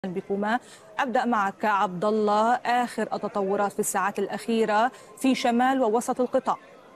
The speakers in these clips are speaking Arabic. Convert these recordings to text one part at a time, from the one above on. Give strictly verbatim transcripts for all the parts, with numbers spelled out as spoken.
بكما. أبدأ معك عبد الله، آخر التطورات في الساعات الأخيرة في شمال ووسط القطاع.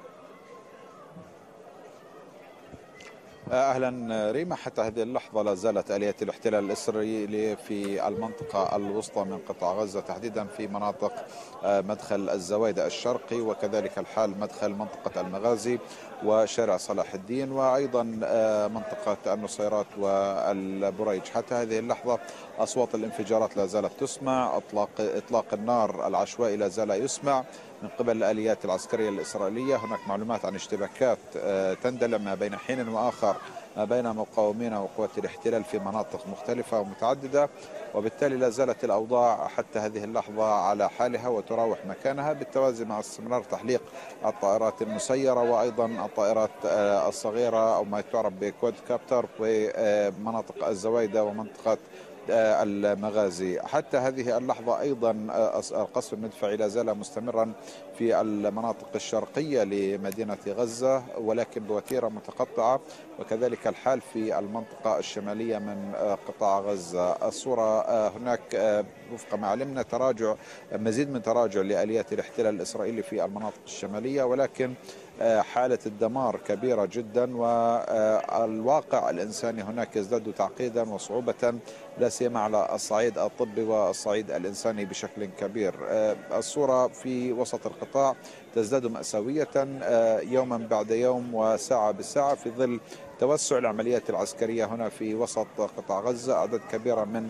أهلا ريما، حتى هذه اللحظة لا زالت آلية الاحتلال الإسرائيلي في المنطقة الوسطى من قطاع غزة، تحديدا في مناطق مدخل الزوايدة الشرقي، وكذلك الحال مدخل منطقة المغازي وشارع صلاح الدين، وأيضا منطقة النصيرات والبريج. حتى هذه اللحظة أصوات الانفجارات لا زالت تسمع، إطلاق إطلاق النار العشوائي لا زال يسمع من قبل الآليات العسكرية الإسرائيلية. هناك معلومات عن اشتباكات تندلع ما بين حين وآخر ما بين مقاومين وقوات الاحتلال في مناطق مختلفة ومتعددة، وبالتالي لا زالت الأوضاع حتى هذه اللحظة على حالها وتراوح مكانها، بالتوازي مع استمرار تحليق الطائرات المسيرة وأيضا الطائرات الصغيرة أو ما تعرف بكواد كابتر في مناطق الزوايدة ومنطقة المغازي. حتى هذه اللحظة أيضا القصف المدفعي لا زال مستمرا في المناطق الشرقية لمدينة غزة، ولكن بوتيرة متقطعة، وكذلك الحال في المنطقة الشمالية من قطاع غزة. الصورة هناك وفق ما علمنا تراجع، مزيد من تراجع لآليات الاحتلال الإسرائيلي في المناطق الشمالية، ولكن حالة الدمار كبيرة جدا، والواقع الإنساني هناك يزداد تعقيدا وصعوبة، لا سيما على الصعيد الطبي والصعيد الإنساني بشكل كبير. الصورة في وسط القطاع تزداد مأساوية يوما بعد يوم وساعة بساعة في ظل توسع العمليات العسكرية هنا في وسط قطاع غزة. أعداد كبيرة من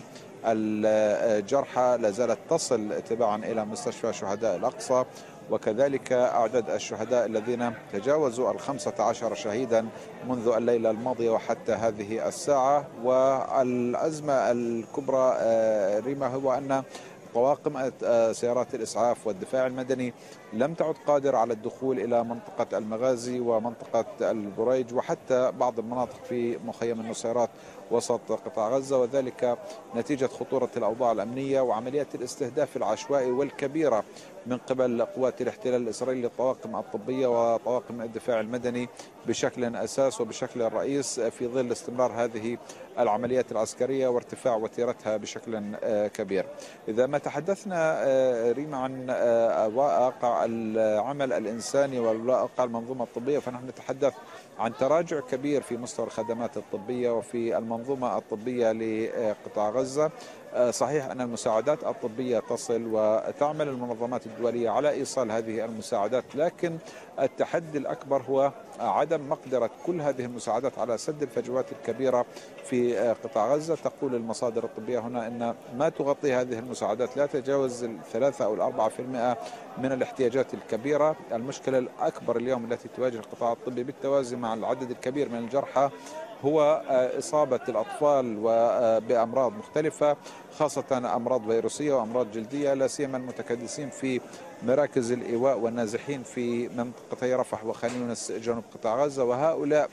الجرحى لا زالت تصل تباعا إلى مستشفى شهداء الأقصى، وكذلك أعداد الشهداء الذين تجاوزوا الخمسة عشر شهيدا منذ الليلة الماضية وحتى هذه الساعة. والأزمة الكبرى ريما هو أن طواقم سيارات الإسعاف والدفاع المدني لم تعد قادرة على الدخول إلى منطقة المغازي ومنطقة البريج وحتى بعض المناطق في مخيم النصيرات وسط قطاع غزة، وذلك نتيجة خطورة الأوضاع الأمنية وعمليات الاستهداف العشوائي والكبيرة من قبل قوات الاحتلال الإسرائيلي للطواقم الطبية وطواقم الدفاع المدني بشكل أساس وبشكل رئيس في ظل استمرار هذه العمليات العسكرية وارتفاع وتيرتها بشكل كبير. إذا ما تحدثنا ريما عن واقع العمل الإنساني وواقع المنظومة الطبية، فنحن نتحدث عن تراجع كبير في مستوى الخدمات الطبية وفي المنظومة الطبية لقطاع غزة. صحيح أن المساعدات الطبية تصل وتعمل المنظمات الدولية على إيصال هذه المساعدات، لكن التحدي الأكبر هو عدم مقدرة كل هذه المساعدات على سد الفجوات الكبيرة في قطاع غزة. تقول المصادر الطبية هنا أن ما تغطي هذه المساعدات لا تتجاوز الثلاثة أو الأربعة في المئة من الاحتياجات الكبيرة. المشكلة الأكبر اليوم التي تواجه القطاع الطبي بالتوازي مع العدد الكبير من الجرحى هو إصابة الأطفال بأمراض مختلفة، خاصة أمراض فيروسية وأمراض جلدية، لا سيما المتكدسين في مراكز الإيواء والنازحين في منطقتي رفح وخان يونس جنوب قطاع غزة. وهؤلاء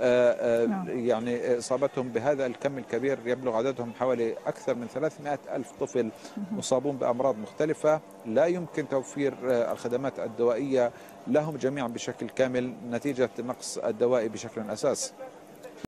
يعني إصابتهم بهذا الكم الكبير يبلغ عددهم حوالي أكثر من ثلاثمئة ألف طفل مصابون بأمراض مختلفة، لا يمكن توفير الخدمات الدوائية لهم جميعا بشكل كامل نتيجة نقص الدواء بشكل أساس.